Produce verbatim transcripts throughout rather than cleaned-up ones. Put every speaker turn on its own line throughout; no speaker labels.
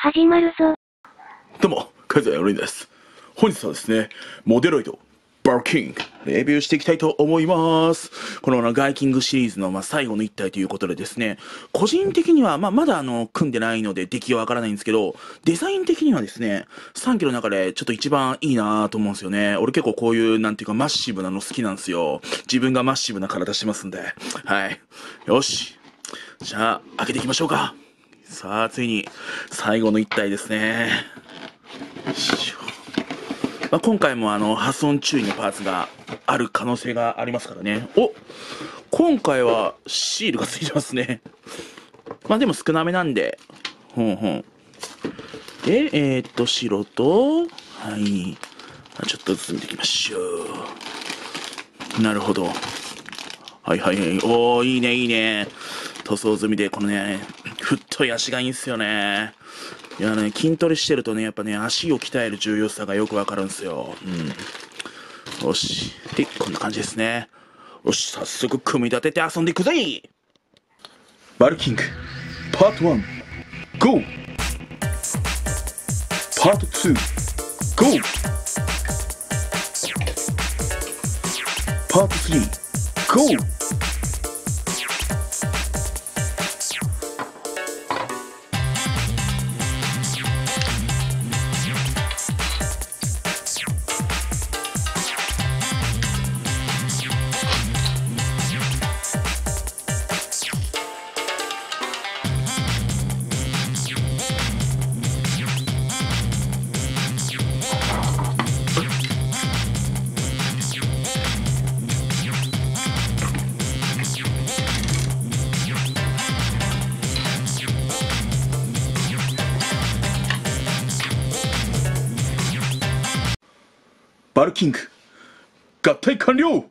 始まるぞ。
どうも、カズヤヨリンです。本日はですね、モデロイド、バルキング、レビューしていきたいと思います。このガイキングシリーズの、まあ、最後の一体ということでですね、個人的には、まあ、まだあの、組んでないので出来はわからないんですけど、デザイン的にはですね、さんきの中でちょっと一番いいなと思うんですよね。俺結構こういう、なんていうか、マッシブなの好きなんですよ。自分がマッシブな体してますんで。はい。よし。じゃあ、開けていきましょうか。さあ、ついに、最後の一体ですね。まあ、今回もあの破損注意のパーツがある可能性がありますからね。お、今回はシールがついてますね。まあでも少なめなんで、ほんほん。で、えー、っと白と、はい、ちょっとずつ見ていきましょう。なるほど。はいはいはい。おー、いいねいいね。塗装済みでこのね、太い足がいいんすよね。いやね、筋トレしてるとね、やっぱね、足を鍛える重要さがよくわかるんですよ。うん。よし。で、こんな感じですね。よし、早速組み立てて遊んでいくぜ。バルキング、パートワン、ゴー。パートツー、ゴー。パートスリー、ゴー。バルキング、合体完了。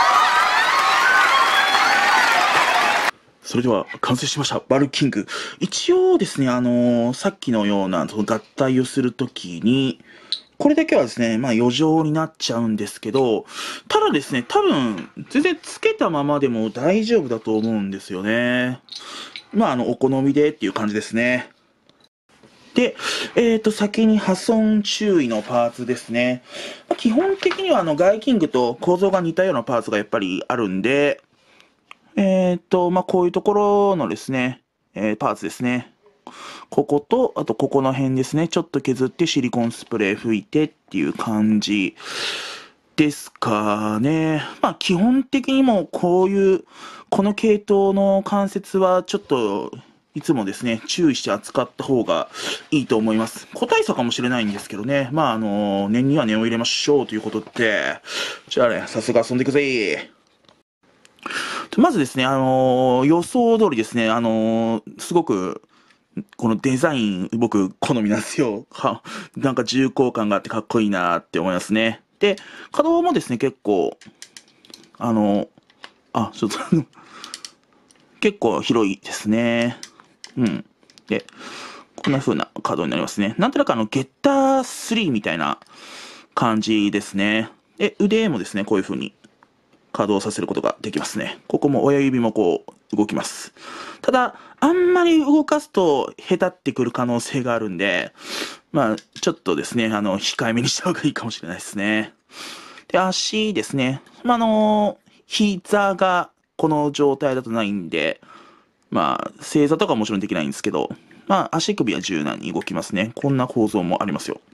それでは完成しました。バルキング。一応ですね、あのー、さっきのようなその合体をするときに、これだけはですね、まあ余剰になっちゃうんですけど、ただですね、多分、全然つけたままでも大丈夫だと思うんですよね。まあ、あの、お好みでっていう感じですね。で、えっと、先に破損注意のパーツですね。基本的にはあの、ガイキングと構造が似たようなパーツがやっぱりあるんで、えっと、まあ、こういうところのですね、えー、パーツですね。ここと、あとここの辺ですね。ちょっと削ってシリコンスプレー吹いてっていう感じですかね。まあ、基本的にもこういう、この系統の関節はちょっと、いつもですね、注意して扱った方がいいと思います。個体差かもしれないんですけどね。まあ、あの、念には念を入れましょうということで、じゃあね、早速遊んでいくぜ。まずですね、あの予想通りですね、あのすごく、このデザイン、僕、好みなんですよ。は、なんか重厚感があってかっこいいなって思いますね。で、可動もですね、結構、あのあ、ちょっと結構広いですね。うん。で、こんな風なカードになりますね。なんとなくあの、ゲッタースリーみたいな感じですね。で、腕もですね、こういう風に稼働させることができますね。ここも親指もこう、動きます。ただ、あんまり動かすと、へたってくる可能性があるんで、まあ、ちょっとですね、あの、控えめにした方がいいかもしれないですね。で、足ですね。まあ、あの、膝がこの状態だとないんで、まあ、正座とかもちろんできないんですけど、まあ、足首は柔軟に動きますね。こんな構造もありますよ。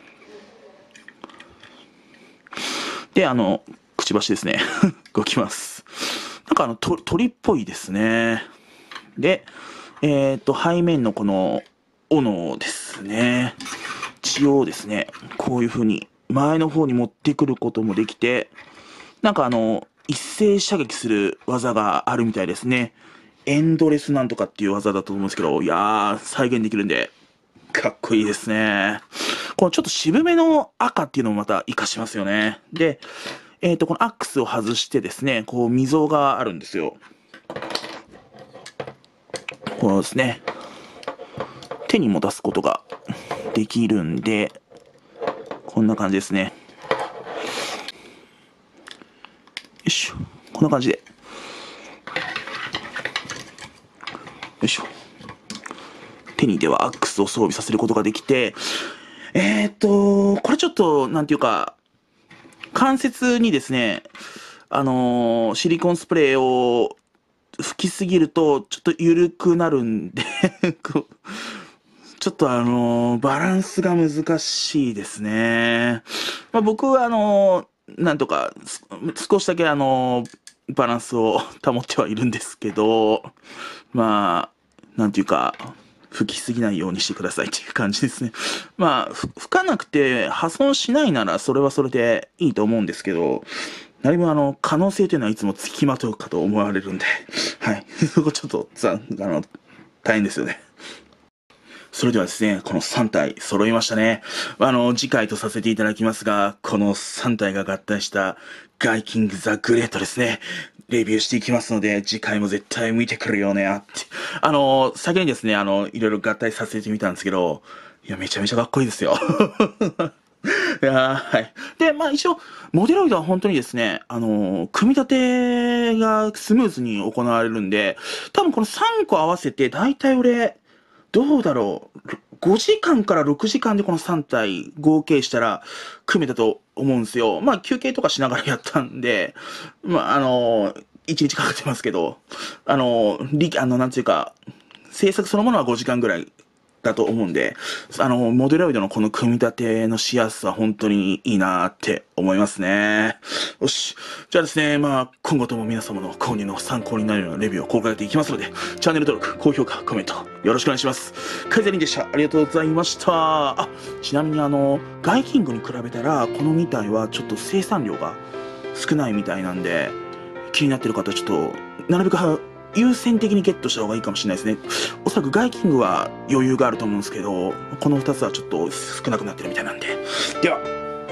で、あの、くちばしですね。動きます。なんかあの、と鳥っぽいですね。で、えっと、背面のこの、斧ですね。血をですね、こういう風に前の方に持ってくることもできて、なんかあの、一斉射撃する技があるみたいですね。エンドレスなんとかっていう技だと思うんですけど、いやー、再現できるんで、かっこいいですね。このちょっと渋めの赤っていうのもまた活かしますよね。で、えっと、このアックスを外してですね、こう溝があるんですよ。このですね、手にも出すことができるんで、こんな感じですね。よいしょ。こんな感じで。よいしょ。 手にではアックスを装備させることができて、えーっと、これちょっと、なんていうか、関節にですね、あのーシリコンスプレーを吹きすぎると、ちょっと緩くなるんでこうちょっとあのーバランスが難しいですね。まあ、僕はあのーなんとか、す少しだけあのーバランスを保ってはいるんですけど、まあ、なんていうか、吹きすぎないようにしてくださいっていう感じですね。まあ、ふ吹かなくて破損しないならそれはそれでいいと思うんですけど、何もあの、可能性というのはいつも付きまとうかと思われるんで、はい。そこちょっと、ざ、あの、大変ですよね。それではですね、このさん体揃いましたね。あの、次回とさせていただきますが、このさん体が合体したガイキング・ザ・グレートですね。レビューしていきますので、次回も絶対見てくるよね、って。あの、先にですね、あの、いろいろ合体させてみたんですけど、いや、めちゃめちゃかっこいいですよ。いやー、はい。で、まあ一応、モデロイドは本当にですね、あのー組み立てがスムーズに行われるんで、多分このさんこ合わせて、だいたい俺、どうだろう、ごじかんからろくじかんでこのさん体合計したら組めたと思うんですよ。まあ休憩とかしながらやったんで、まああのー、いちにちかかってますけど、あのー、り、あの、なんていうか、制作そのものはごじかんぐらいだと思うんで、あの、モデロイドのこの組み立てのしやすさは本当にいいなーって思いますね。よし。じゃあですね、まあ、今後とも皆様の購入の参考になるようなレビューを公開していきますので、チャンネル登録、高評価、コメント、よろしくお願いします。カイザリンでした。ありがとうございました。あ、ちなみにあの、ガイキングに比べたら、このに体はちょっと生産量が少ないみたいなんで、気になってる方はちょっと、なるべく優先的にゲットした方がいいかもしれないですね。おそらくガイキングは余裕があると思うんですけど、このふたつはちょっと少なくなってるみたいなんで。では。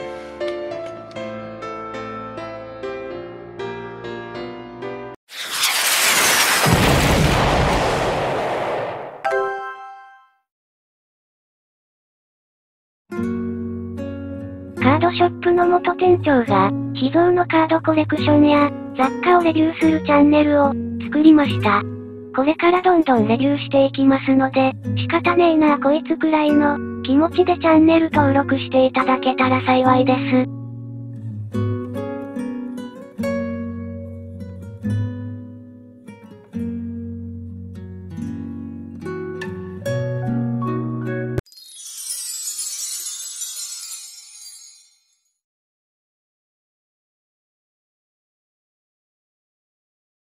カードショップの元店長が、秘蔵のカードコレクションや、雑貨をレビューするチャンネルを、作りました。これからどんどんレビューしていきますので、仕方ねえなあこいつくらいの、気持ちでチャンネル登録していただけたら幸いです。